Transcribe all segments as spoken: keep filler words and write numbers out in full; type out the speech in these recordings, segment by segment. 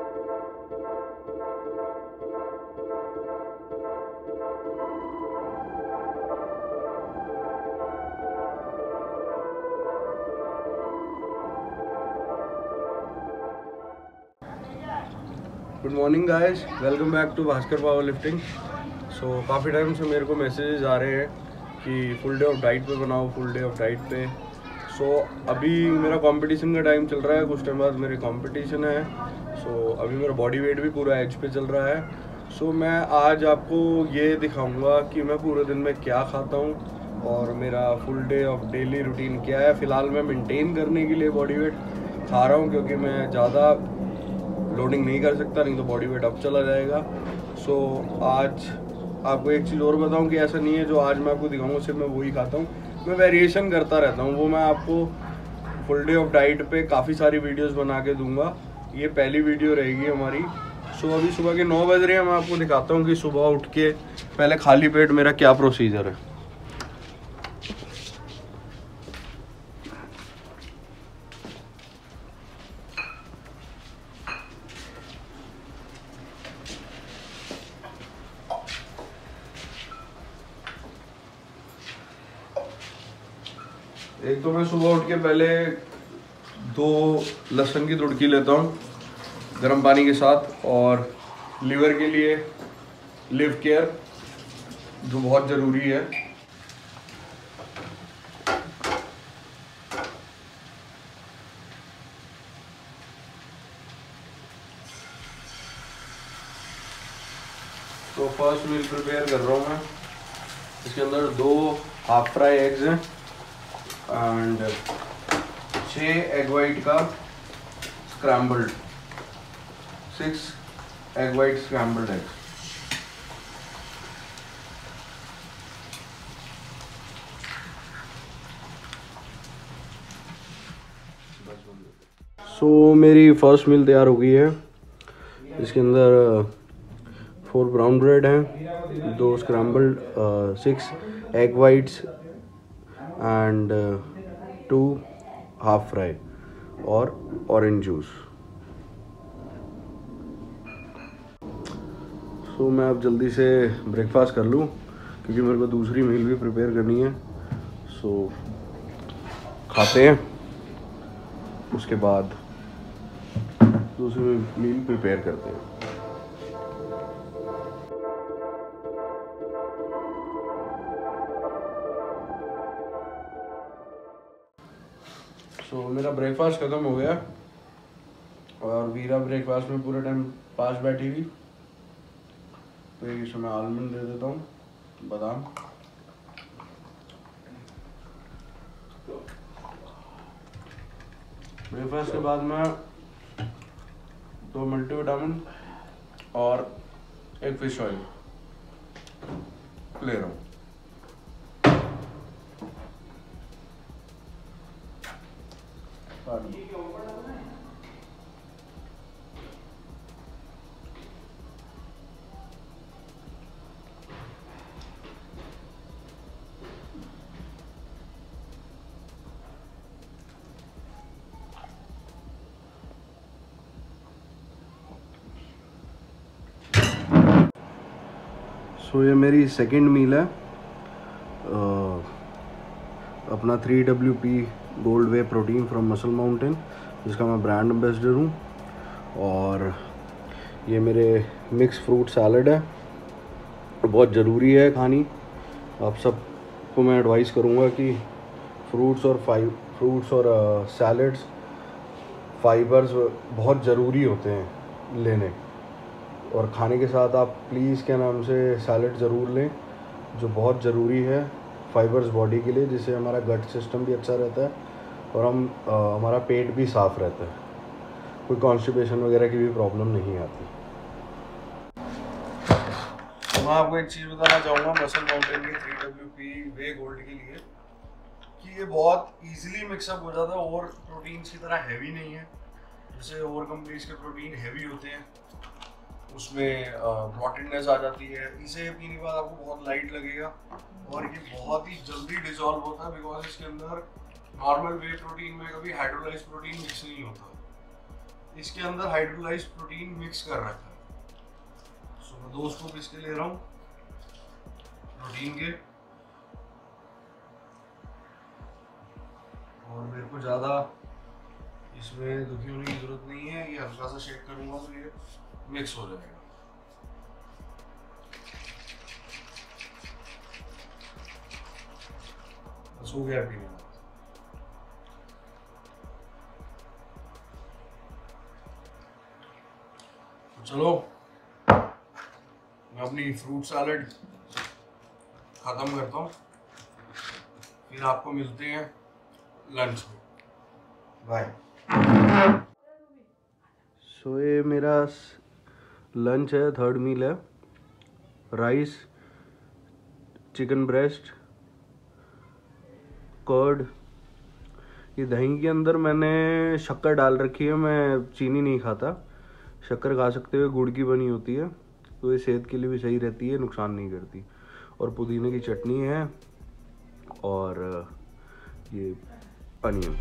Good morning guys, welcome back to Bhaskar powerlifting. So काफ़ी time से मेरे को मैसेजेस आ रहे हैं कि फुल डे ऑफ डाइट पे बनाओ, फुल डे ऑफ डाइट पे। सो so, अभी मेरा कंपटीशन का टाइम चल रहा है, कुछ टाइम बाद मेरी कंपटीशन है। सो so, अभी मेरा बॉडी वेट भी पूरा एज पे चल रहा है। सो so, मैं आज आपको ये दिखाऊंगा कि मैं पूरे दिन में क्या खाता हूँ और मेरा full day of daily routine क्या है। फ़िलहाल मैं मेंटेन करने के लिए बॉडी वेट खा रहा हूँ क्योंकि मैं ज़्यादा लोडिंग नहीं कर सकता, नहीं तो बॉडी वेट अप चला जाएगा। सो so, आज आपको एक चीज़ और बताऊं कि ऐसा नहीं है जो आज मैं आपको दिखाऊंगा सिर्फ मैं वही खाता हूं, मैं वेरिएशन करता रहता हूं। वो मैं आपको फुल डे ऑफ डाइट पे काफ़ी सारी वीडियोस बना के दूंगा। ये पहली वीडियो रहेगी हमारी। सो so, अभी सुबह के नौ बज रहे हैं। मैं आपको दिखाता हूँ कि सुबह उठ के पहले खाली पेट मेरा क्या प्रोसीजर है। एक तो मैं सुबह उठ के पहले दो लहसुन की तुड़की लेता हूँ गर्म पानी के साथ, और लीवर के लिए लिव केयर जो बहुत ज़रूरी है। तो फर्स्ट मील प्रिपेयर कर रहा हूँ मैं। इसके अंदर दो हाफ फ्राई एग्स हैं एंड छः एग वाइट का scrambled, six egg white scrambled eggs. So so, मेरी फर्स्ट मील तैयार हो गई है। इसके अंदर फोर ब्राउन ब्रेड हैं, दो scrambled, six egg whites and two half fry और ऑरेंज जूस। सो मैं अब जल्दी से ब्रेकफास्ट कर लूँ क्योंकि मेरे को दूसरी मील भी प्रिपेयर करनी है। सो खाते हैं, उसके बाद दूसरी मील प्रिपेयर करते हैं। सो so, मेरा ब्रेकफास्ट ख़त्म हो गया और वीरा ब्रेकफास्ट में पूरे टाइम पास बैठी हुई। तो एक इसमें आलमंड दे देता हूँ, बादाम। ब्रेकफास्ट के बाद मैं दो मल्टीविटामिन और एक फिश ऑयल ले रहा हूँ। सो so, ये मेरी सेकंड मील है। आ, अपना three W P gold whey protein from Muscle Mountain, जिसका मैं ब्रांड एम्बेसडर हूँ। और ये मेरे मिक्स फ्रूट सैलड है, बहुत ज़रूरी है खानी। आप सबको मैं एडवाइस करूँगा कि फ्रूट्स और फाइव फ्रूट्स और सैलड्स फाइबर्स बहुत ज़रूरी होते हैं लेने, और खाने के साथ आप प्लीज़ क्या नाम से सैलड ज़रूर लें, जो बहुत ज़रूरी है फाइबर्स बॉडी के लिए, जिससे हमारा गट सिस्टम भी अच्छा रहता है और हम आ, हमारा पेट भी साफ़ रहता है, कोई कॉन्स्टिपेशन वगैरह की भी प्रॉब्लम नहीं आती। तो मैं आपको एक चीज़ बताना चाहूँगा मसल माउंटेन के three W P whey gold के लिए कि ये बहुत इजीली मिक्सअप हो जाता है और प्रोटीन्स की तरह हैवी नहीं है। जैसे और कंपनीज के प्रोटीन हैवी होते हैं, उसमें ब्लॉटेडनेस आ जाती है। इसे पीने के बाद आपको बहुत लाइट लगेगा और ये बहुत ही जल्दी डिजॉल्व होता है, बिकॉज इसके अंदर नॉर्मल वे प्रोटीन में कभी हाइड्रोलाइज प्रोटीन मिक्स नहीं होता। इसके अंदर हाइड्रोलाइज्ड प्रोटीन मिक्स कर रखा है। सो मैं दो स्कूप इसके ले रहा हूँ प्रोटीन के, और मेरे को ज़्यादा इसमें दुखी होने की जरूरत नहीं है। ये हल्का सा शेक करूँगा तो ये मिक्स हो जाएगा। बस हो गया पीने। चलो मैं अपनी फ्रूट सैलड ख़त्म करता हूँ, फिर आपको मिलते हैं लंच में। बाय। सो ये मेरा लंच है, थर्ड मील है। Rice, chicken breast, curd. ये दही के अंदर मैंने शक्कर डाल रखी है, मैं चीनी नहीं खाता। शक्कर खा सकते हुए, गुड़ की बनी होती है, तो ये सेहत के लिए भी सही रहती है, नुकसान नहीं करती। और पुदीने की चटनी है और ये अनियन।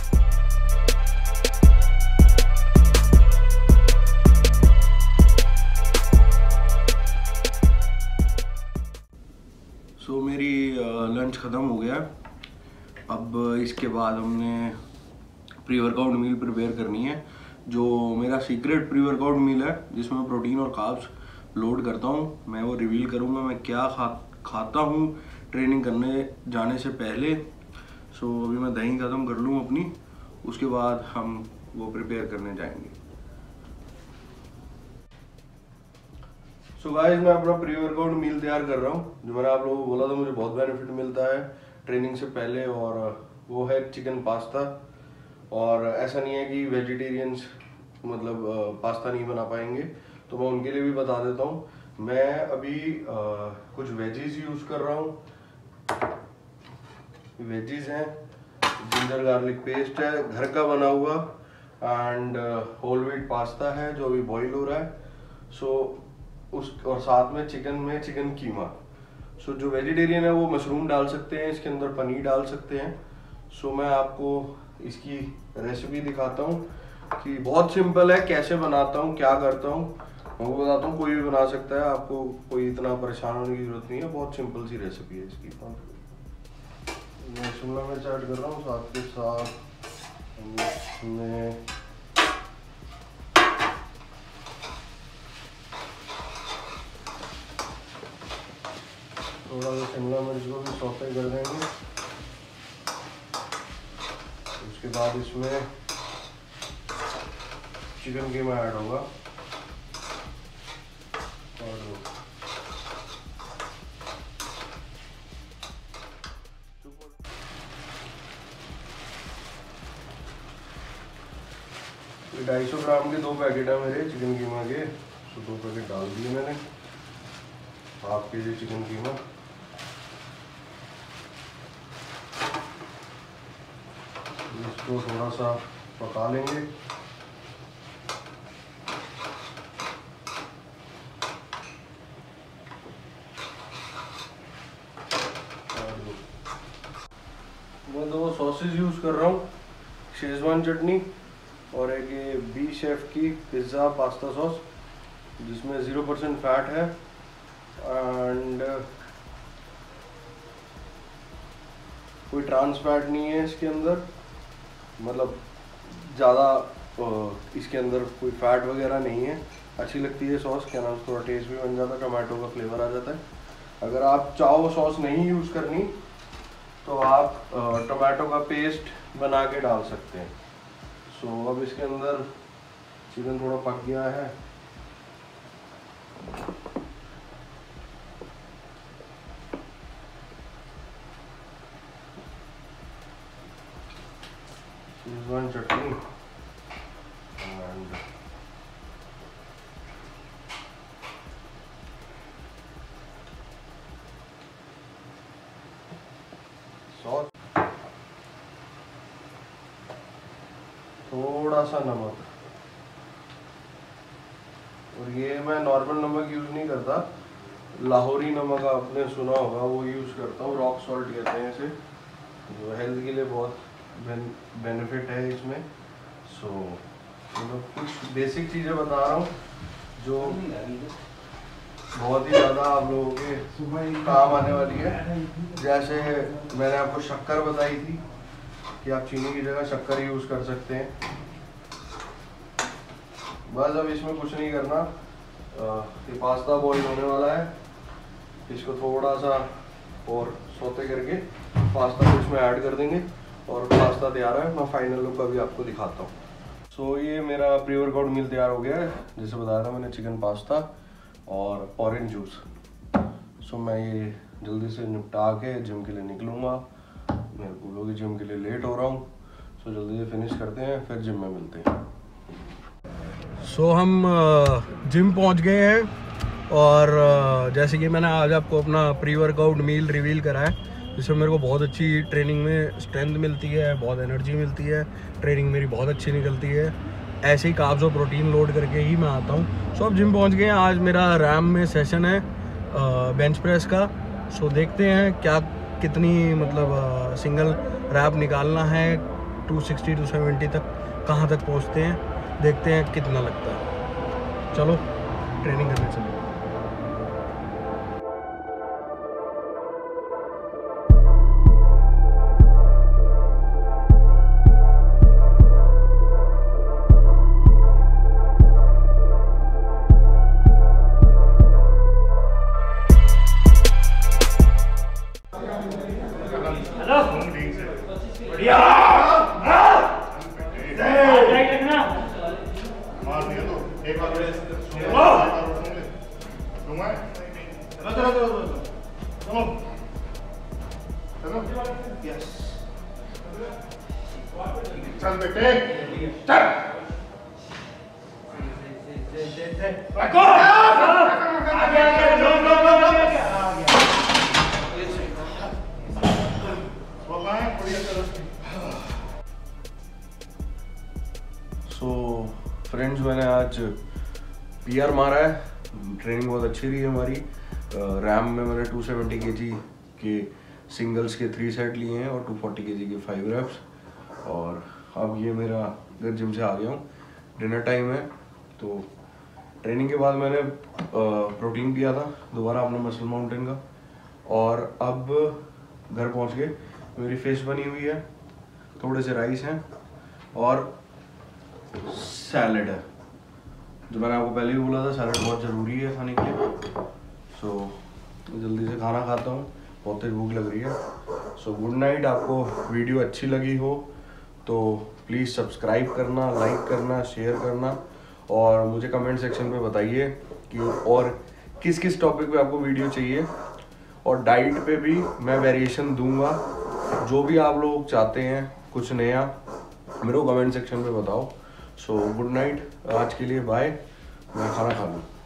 सो मेरी लंच ख़त्म हो गया। अब इसके बाद हमने प्री वर्कआउट मील प्रिपेयर करनी है, जो मेरा सीक्रेट प्री वर्कआउट मील है, जिसमें मैं प्रोटीन और कार्ब्स लोड करता हूँ। मैं वो रिवील करूँगा मैं क्या खा खाता हूँ ट्रेनिंग करने जाने से पहले। सो अभी मैं दही ख़त्म कर लूँ अपनी, उसके बाद हम वो प्रिपेयर करने जाएंगे। सो गाइस, मैं अपना प्री वर्कआउट मील तैयार कर रहा हूँ, जो मैंने आप लोगों को बोला था मुझे बहुत बेनिफिट मिलता है ट्रेनिंग से पहले, और वो है चिकन पास्ता। और ऐसा नहीं है कि वेजिटेरियंस मतलब पास्ता नहीं बना पाएंगे, तो मैं उनके लिए भी बता देता हूँ। मैं अभी आ, कुछ वेजीज यूज़ कर रहा हूँ। वेजीज हैं, जिंजर गार्लिक पेस्ट है घर का बना हुआ, एंड होल व्हीट पास्ता है जो अभी बॉईल हो रहा है। सो उस और साथ में चिकन में चिकन कीमा। सो जो वेजिटेरियन है वो मशरूम डाल सकते हैं, इसके अंदर पनीर डाल सकते हैं। सो मैं आपको इसकी रेसिपी दिखाता हूँ कि बहुत सिंपल है, कैसे बनाता हूँ, क्या करता हूँ, मैं वो बताता हूँ। कोई भी बना सकता है, आपको कोई इतना परेशान होने की जरूरत नहीं है। बहुत सिंपल सी रेसिपी है इसकी। मैं शिमला मिर्च ऐड कर रहा हूँ, साथ के साथ इसमें थोड़ा सा शिमला मिर्च को भी सौते कर देंगे। उसके बाद इसमें चिकन कीमा ऐड होगा, और ढाई सौ ग्राम के दो पैकेट है मेरे चिकन कीमा के, तो दो पैकेट डाल दिए मैंने। हाफ के जी चिकन कीमा। इसको थोड़ा सा पका लेंगे। मैं दो सॉसेज यूज़ कर रहा हूँ, शेजवान चटनी और एक ये बी शेफ की पिज़्ज़ा पास्ता सॉस, जिसमें ज़ीरो परसेंट फैट है, एंड कोई ट्रांस फैट नहीं है इसके अंदर। मतलब ज़्यादा इसके अंदर कोई फैट वगैरह नहीं है। अच्छी लगती है सॉस, क्या नाम, थोड़ा टेस्ट भी बन जाता है, टमाटो का फ्लेवर आ जाता है। अगर आप चाहो सॉस नहीं यूज़ करनी तो आप टमाटो का पेस्ट बना के डाल सकते हैं। सो so, अब इसके अंदर चिकन थोड़ा पक गया है, शेजवान चटनी एंड सॉस, थोड़ा सा नमक। और ये मैं नॉर्मल नमक यूज़ नहीं करता, लाहौरी नमक आपने सुना होगा, वो यूज़ करता हूँ। रॉक सॉल्ट कहते हैं इसे, जो हेल्थ के लिए बहुत बेनिफिट है इसमें। सो मतलब कुछ बेसिक चीज़ें बता रहा हूँ जो बहुत ही ज़्यादा आप लोगों के काम आने वाली है। जैसे मैंने आपको शक्कर बताई थी कि आप चीनी की जगह शक्कर यूज़ कर सकते हैं। बस अब इसमें कुछ नहीं करना, ये पास्ता बॉईल होने वाला है, इसको थोड़ा सा और सौते करके पास्ता को इसमें ऐड कर देंगे और पास्ता तैयार है। मैं फाइनल लुक अभी आपको दिखाता हूँ। सो so, ये मेरा प्री वर्कआउट मील तैयार हो गया है। जैसे बताया था मैंने, चिकन पास्ता और ऑरेंज जूस। सो so, मैं ये जल्दी से निपटा के जिम के लिए निकलूँगा। मेरे को भी जिम के लिए लेट हो रहा हूँ। सो so, जल्दी से फिनिश करते हैं, फिर जिम में मिलते हैं। सो so, हम जिम पहुँच गए हैं और जैसे कि मैंने आज आपको अपना प्री वर्कआउट मील रिवील करा है, जिसमें मेरे को बहुत अच्छी ट्रेनिंग में स्ट्रेंथ मिलती है, बहुत एनर्जी मिलती है, ट्रेनिंग मेरी बहुत अच्छी निकलती है। ऐसे ही कार्ब्स और प्रोटीन लोड करके ही मैं आता हूँ। सो अब जिम पहुँच गए हैं। आज मेरा रैम में सेशन है बेंच प्रेस का। सो देखते हैं क्या कितनी मतलब सिंगल रैप निकालना है, टू सिक्सटी टू सेवेंटी तक कहाँ तक पहुँचते हैं, देखते हैं कितना लगता है। चलो ट्रेनिंग करने चलो। चल बेटे चल सो फ्रेंड्स, मैंने आज पी आर मारा है। ट्रेनिंग बहुत अच्छी रही है हमारी। रैम में मैंने टू सेवेंटी केजी के सिंगल्स के थ्री सेट लिए हैं और टू फोर्टी केजी के फाइव रेप्स। और अब ये मेरा घर जिम से आ गया हूँ, डिनर टाइम है। तो ट्रेनिंग के बाद मैंने प्रोटीन पिया था दोबारा अपना मसल माउंटेन का, और अब घर पहुँच के मेरी फिश बनी हुई है, थोड़े से राइस हैं और सैलड है। जो मैंने आपको पहले भी बोला था, सैलड बहुत ज़रूरी है खाने के लिए। सो so, जल्दी से खाना खाता हूँ, बहुत तेज भूख लग रही है। So good night. आपको वीडियो अच्छी लगी हो तो प्लीज़ सब्सक्राइब करना, लाइक करना, शेयर करना, और मुझे कमेंट सेक्शन पे बताइए कि और किस किस टॉपिक पे आपको वीडियो चाहिए। और डाइट पे भी मैं वेरिएशन दूंगा, जो भी आप लोग चाहते हैं कुछ नया मेरे को कमेंट सेक्शन पे बताओ। सो गुड नाइट, आज के लिए बाय। मैं खाना खा लूँ।